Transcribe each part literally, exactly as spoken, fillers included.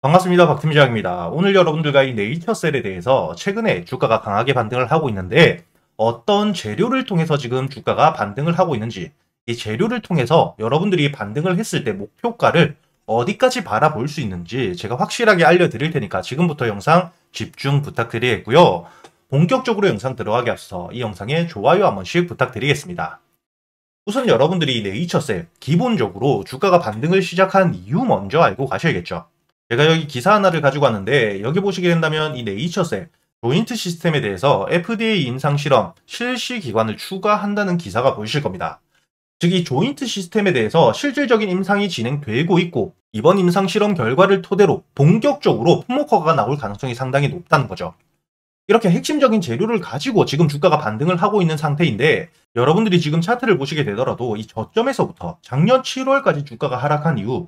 반갑습니다. 박 팀장입니다. 오늘 여러분들과 이 네이처셀에 대해서 최근에 주가가 강하게 반등을 하고 있는데 어떤 재료를 통해서 지금 주가가 반등을 하고 있는지, 이 재료를 통해서 여러분들이 반등을 했을 때 목표가를 어디까지 바라볼 수 있는지 제가 확실하게 알려드릴 테니까 지금부터 영상 집중 부탁드리겠고요. 본격적으로 영상 들어가기 앞서 이 영상에 좋아요 한 번씩 부탁드리겠습니다. 우선 여러분들이 네이처셀 기본적으로 주가가 반등을 시작한 이유 먼저 알고 가셔야겠죠. 제가 여기 기사 하나를 가지고 왔는데 여기 보시게 된다면 이 네이처셀 조인트 시스템에 대해서 에프디에이 임상실험 실시 기관을 추가한다는 기사가 보이실 겁니다. 즉 이 조인트 시스템에 대해서 실질적인 임상이 진행되고 있고 이번 임상실험 결과를 토대로 본격적으로 품목허가가 나올 가능성이 상당히 높다는 거죠. 이렇게 핵심적인 재료를 가지고 지금 주가가 반등을 하고 있는 상태인데 여러분들이 지금 차트를 보시게 되더라도 이 저점에서부터 작년 칠월까지 주가가 하락한 이후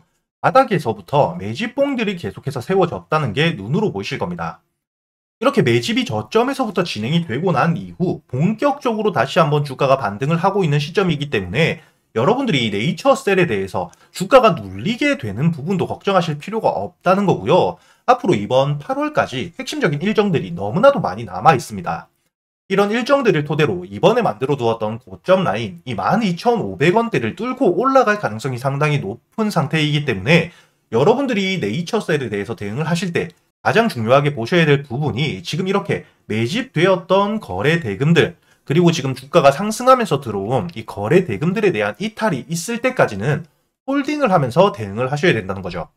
바닥에서부터 매집봉들이 계속해서 세워졌다는 게 눈으로 보이실 겁니다. 이렇게 매집이 저점에서부터 진행이 되고 난 이후 본격적으로 다시 한번 주가가 반등을 하고 있는 시점이기 때문에 여러분들이 네이처셀에 대해서 주가가 눌리게 되는 부분도 걱정하실 필요가 없다는 거고요. 앞으로 이번 팔월까지 핵심적인 일정들이 너무나도 많이 남아 있습니다. 이런 일정들을 토대로 이번에 만들어 두었던 고점 라인 이 만 이천오백 원대를 뚫고 올라갈 가능성이 상당히 높은 상태이기 때문에 여러분들이 네이처셀에 대해서 대응을 하실 때 가장 중요하게 보셔야 될 부분이 지금 이렇게 매집되었던 거래 대금들, 그리고 지금 주가가 상승하면서 들어온 이 거래 대금들에 대한 이탈이 있을 때까지는 홀딩을 하면서 대응을 하셔야 된다는 거죠.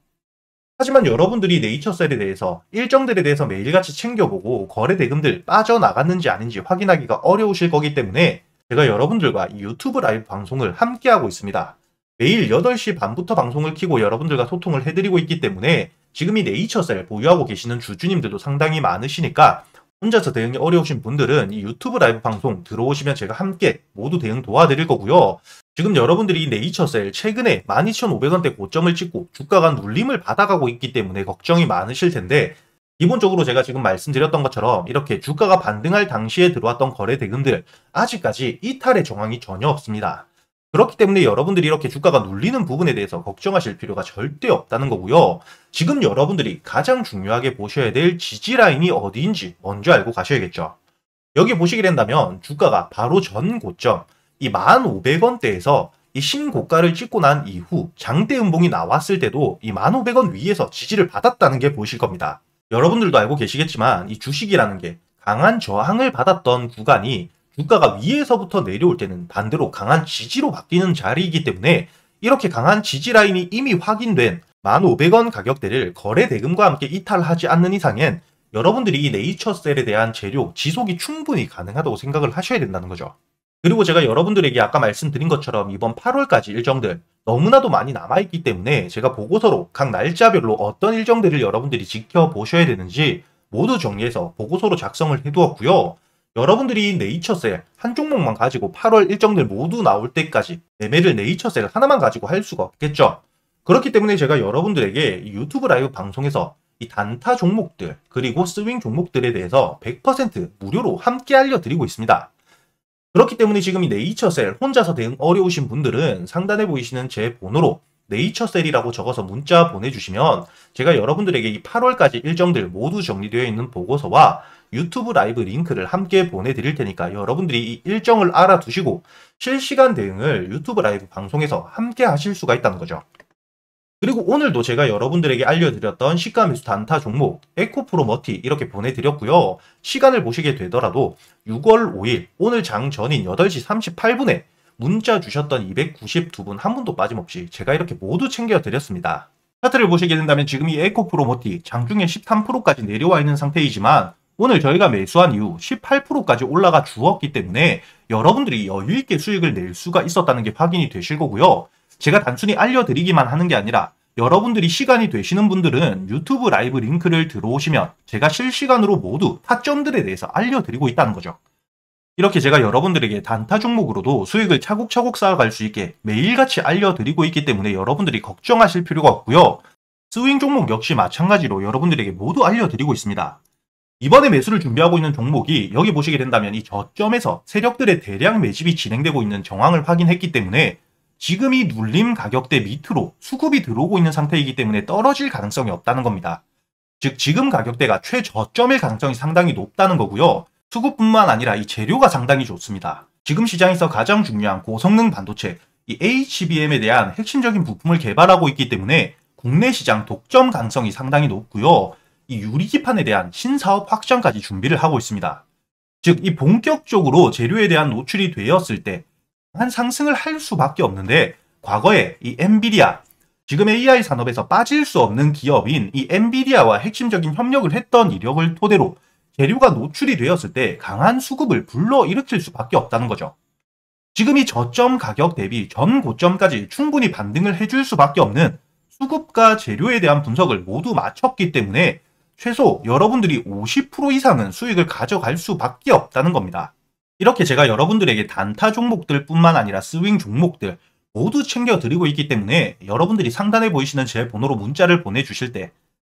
하지만 여러분들이 네이처셀에 대해서 일정들에 대해서 매일같이 챙겨보고 거래 대금들 빠져나갔는지 아닌지 확인하기가 어려우실 거기 때문에 제가 여러분들과 이 유튜브 라이브 방송을 함께하고 있습니다. 매일 여덟 시 반부터 방송을 켜고 여러분들과 소통을 해드리고 있기 때문에 지금 이 네이처셀 보유하고 계시는 주주님들도 상당히 많으시니까 혼자서 대응이 어려우신 분들은 이 유튜브 라이브 방송 들어오시면 제가 함께 모두 대응 도와드릴 거고요. 지금 여러분들이 이 네이처셀 최근에 만 이천오백 원대 고점을 찍고 주가가 눌림을 받아가고 있기 때문에 걱정이 많으실 텐데 기본적으로 제가 지금 말씀드렸던 것처럼 이렇게 주가가 반등할 당시에 들어왔던 거래 대금들 아직까지 이탈의 정황이 전혀 없습니다. 그렇기 때문에 여러분들이 이렇게 주가가 눌리는 부분에 대해서 걱정하실 필요가 절대 없다는 거고요. 지금 여러분들이 가장 중요하게 보셔야 될 지지라인이 어디인지 먼저 알고 가셔야겠죠. 여기 보시게 된다면 주가가 바로 전 고점 이 만 오백 원대에서 이 신고가를 찍고 난 이후 장대 음봉이 나왔을 때도 이 만 오백 원 위에서 지지를 받았다는 게 보이실 겁니다. 여러분들도 알고 계시겠지만 이 주식이라는 게 강한 저항을 받았던 구간이 주가가 위에서부터 내려올 때는 반대로 강한 지지로 바뀌는 자리이기 때문에 이렇게 강한 지지 라인이 이미 확인된 만 오백 원 가격대를 거래 대금과 함께 이탈하지 않는 이상엔 여러분들이 이 네이처셀에 대한 재료 지속이 충분히 가능하다고 생각을 하셔야 된다는 거죠. 그리고 제가 여러분들에게 아까 말씀드린 것처럼 이번 팔월까지 일정들 너무나도 많이 남아있기 때문에 제가 보고서로 각 날짜별로 어떤 일정들을 여러분들이 지켜보셔야 되는지 모두 정리해서 보고서로 작성을 해두었고요. 여러분들이 네이처셀 한 종목만 가지고 팔월 일정들 모두 나올 때까지 매매를 네이처셀 하나만 가지고 할 수가 없겠죠. 그렇기 때문에 제가 여러분들에게 유튜브 라이브 방송에서 이 단타 종목들 그리고 스윙 종목들에 대해서 백 퍼센트 무료로 함께 알려드리고 있습니다. 그렇기 때문에 지금 이 네이처셀 혼자서 대응 어려우신 분들은 상단에 보이시는 제 번호로 네이처셀이라고 적어서 문자 보내주시면 제가 여러분들에게 이 팔월까지 일정들 모두 정리되어 있는 보고서와 유튜브 라이브 링크를 함께 보내드릴 테니까 여러분들이 이 일정을 알아두시고 실시간 대응을 유튜브 라이브 방송에서 함께 하실 수가 있다는 거죠. 그리고 오늘도 제가 여러분들에게 알려드렸던 시가매수 단타 종목 에코프로 머티 이렇게 보내드렸고요. 시간을 보시게 되더라도 유월 오일 오늘 장 전인 여덟 시 삼십팔 분에 문자 주셨던 이백구십이 분 한 분도 빠짐없이 제가 이렇게 모두 챙겨드렸습니다. 차트를 보시게 된다면 지금 이 에코프로 머티 장중에 십삼 퍼센트까지 내려와 있는 상태이지만 오늘 저희가 매수한 이후 십팔 퍼센트까지 올라가 주었기 때문에 여러분들이 여유있게 수익을 낼 수가 있었다는 게 확인이 되실 거고요. 제가 단순히 알려드리기만 하는 게 아니라 여러분들이 시간이 되시는 분들은 유튜브 라이브 링크를 들어오시면 제가 실시간으로 모두 타점들에 대해서 알려드리고 있다는 거죠. 이렇게 제가 여러분들에게 단타 종목으로도 수익을 차곡차곡 쌓아갈 수 있게 매일같이 알려드리고 있기 때문에 여러분들이 걱정하실 필요가 없고요. 스윙 종목 역시 마찬가지로 여러분들에게 모두 알려드리고 있습니다. 이번에 매수를 준비하고 있는 종목이 여기 보시게 된다면 이 저점에서 세력들의 대량 매집이 진행되고 있는 정황을 확인했기 때문에 지금 이 눌림 가격대 밑으로 수급이 들어오고 있는 상태이기 때문에 떨어질 가능성이 없다는 겁니다. 즉 지금 가격대가 최저점일 가능성이 상당히 높다는 거고요. 수급뿐만 아니라 이 재료가 상당히 좋습니다. 지금 시장에서 가장 중요한 고성능 반도체 이 에이치비엠에 대한 핵심적인 부품을 개발하고 있기 때문에 국내 시장 독점 가능성이 상당히 높고요. 이 유리기판에 대한 신사업 확장까지 준비를 하고 있습니다. 즉 이 본격적으로 재료에 대한 노출이 되었을 때 한 상승을 할 수밖에 없는데, 과거에 이 엔비디아, 지금 에이아이 산업에서 빠질 수 없는 기업인 이 엔비디아와 핵심적인 협력을 했던 이력을 토대로 재료가 노출이 되었을 때 강한 수급을 불러일으킬 수밖에 없다는 거죠. 지금 이 저점 가격 대비 전 고점까지 충분히 반등을 해줄 수밖에 없는 수급과 재료에 대한 분석을 모두 마쳤기 때문에 최소 여러분들이 오십 퍼센트 이상은 수익을 가져갈 수밖에 없다는 겁니다. 이렇게 제가 여러분들에게 단타 종목들 뿐만 아니라 스윙 종목들 모두 챙겨드리고 있기 때문에 여러분들이 상단에 보이시는 제 번호로 문자를 보내주실 때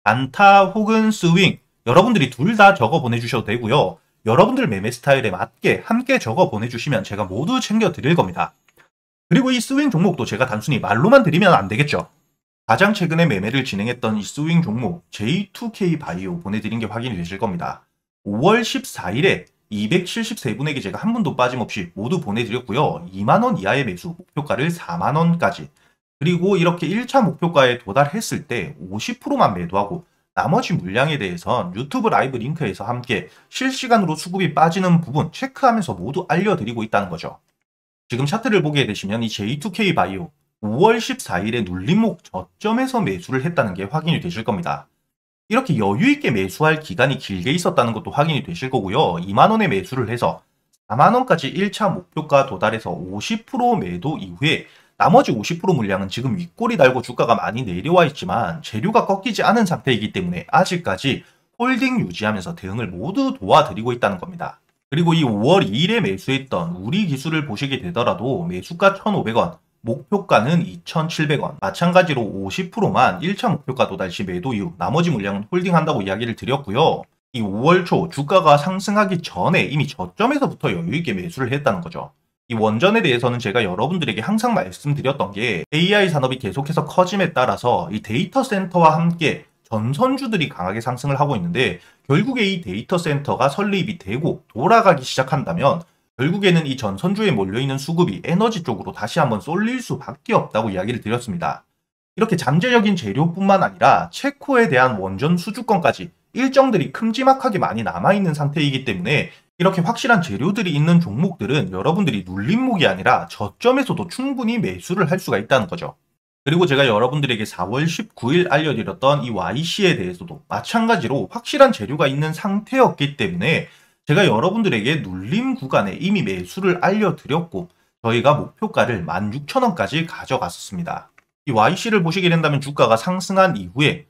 단타 혹은 스윙 여러분들이 둘 다 적어 보내주셔도 되고요. 여러분들 매매 스타일에 맞게 함께 적어 보내주시면 제가 모두 챙겨드릴 겁니다. 그리고 이 스윙 종목도 제가 단순히 말로만 드리면 안 되겠죠. 가장 최근에 매매를 진행했던 이 스윙 종목 제이 투 케이 바이오 보내드린 게 확인이 되실 겁니다. 오월 십사일에 이백칠십삼 분에게 제가 한 분도 빠짐없이 모두 보내드렸고요. 이만 원 이하의 매수, 목표가를 사만 원까지. 그리고 이렇게 일 차 목표가에 도달했을 때 오십 퍼센트만 매도하고 나머지 물량에 대해선 유튜브 라이브 링크에서 함께 실시간으로 수급이 빠지는 부분 체크하면서 모두 알려드리고 있다는 거죠. 지금 차트를 보게 되시면 이 제이 투 케이 바이오 오월 십사일에 눌림목 저점에서 매수를 했다는 게 확인이 되실 겁니다. 이렇게 여유있게 매수할 기간이 길게 있었다는 것도 확인이 되실 거고요. 이만 원에 매수를 해서 사만 원까지 일 차 목표가 도달해서 오십 퍼센트 매도 이후에 나머지 오십 퍼센트 물량은 지금 윗골이 달고 주가가 많이 내려와 있지만 재료가 꺾이지 않은 상태이기 때문에 아직까지 홀딩 유지하면서 대응을 모두 도와드리고 있다는 겁니다. 그리고 이 오월 이일에 매수했던 우리 기술을 보시게 되더라도 매수가 천오백 원, 목표가는 이천칠백 원, 마찬가지로 오십 퍼센트만 일 차 목표가 도달 시 매도 이후 나머지 물량은 홀딩한다고 이야기를 드렸고요. 이 오월 초 주가가 상승하기 전에 이미 저점에서부터 여유있게 매수를 했다는 거죠. 이 원전에 대해서는 제가 여러분들에게 항상 말씀드렸던 게 에이아이 산업이 계속해서 커짐에 따라서 이 데이터 센터와 함께 전선주들이 강하게 상승을 하고 있는데, 결국에 이 데이터 센터가 설립이 되고 돌아가기 시작한다면 결국에는 이 전선주에 몰려있는 수급이 에너지 쪽으로 다시 한번 쏠릴 수밖에 없다고 이야기를 드렸습니다. 이렇게 잠재적인 재료뿐만 아니라 체코에 대한 원전 수주권까지 일정들이 큼지막하게 많이 남아있는 상태이기 때문에 이렇게 확실한 재료들이 있는 종목들은 여러분들이 눌림목이 아니라 저점에서도 충분히 매수를 할 수가 있다는 거죠. 그리고 제가 여러분들에게 사월 십구일 알려드렸던 이 와이씨에 대해서도 마찬가지로 확실한 재료가 있는 상태였기 때문에 제가 여러분들에게 눌림 구간에 이미 매수를 알려드렸고 저희가 목표가를 만 육천 원까지 가져갔었습니다. 이 와이씨를 보시게 된다면 주가가 상승한 이후에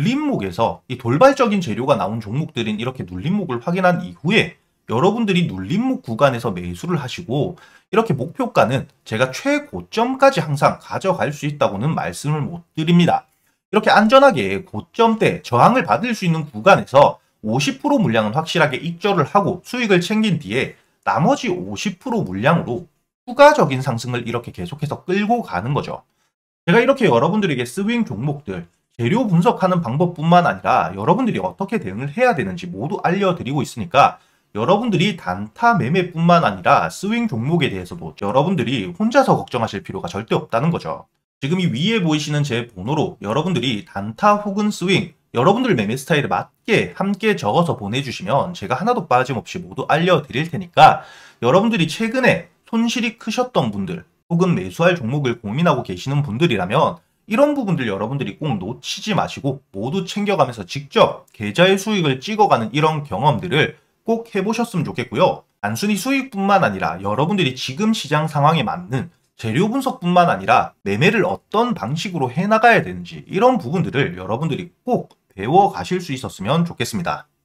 눌림목에서 이 돌발적인 재료가 나온 종목들인 이렇게 눌림목을 확인한 이후에 여러분들이 눌림목 구간에서 매수를 하시고 이렇게 목표가는 제가 최고점까지 항상 가져갈 수 있다고는 말씀을 못 드립니다. 이렇게 안전하게 고점대 저항을 받을 수 있는 구간에서 오십 퍼센트 물량은 확실하게 익절을 하고 수익을 챙긴 뒤에 나머지 오십 퍼센트 물량으로 추가적인 상승을 이렇게 계속해서 끌고 가는 거죠. 제가 이렇게 여러분들에게 스윙 종목들 재료 분석하는 방법뿐만 아니라 여러분들이 어떻게 대응을 해야 되는지 모두 알려드리고 있으니까 여러분들이 단타 매매뿐만 아니라 스윙 종목에 대해서도 여러분들이 혼자서 걱정하실 필요가 절대 없다는 거죠. 지금 이 위에 보이시는 제 번호로 여러분들이 단타 혹은 스윙 여러분들 매매 스타일에 맞게 함께 적어서 보내주시면 제가 하나도 빠짐없이 모두 알려드릴 테니까 여러분들이 최근에 손실이 크셨던 분들 혹은 매수할 종목을 고민하고 계시는 분들이라면 이런 부분들 여러분들이 꼭 놓치지 마시고 모두 챙겨가면서 직접 계좌의 수익을 찍어가는 이런 경험들을 꼭 해보셨으면 좋겠고요. 단순히 수익뿐만 아니라 여러분들이 지금 시장 상황에 맞는 재료 분석뿐만 아니라 매매를 어떤 방식으로 해나가야 되는지 이런 부분들을 여러분들이 꼭 배워 가실 수 있었으면 좋겠습니다.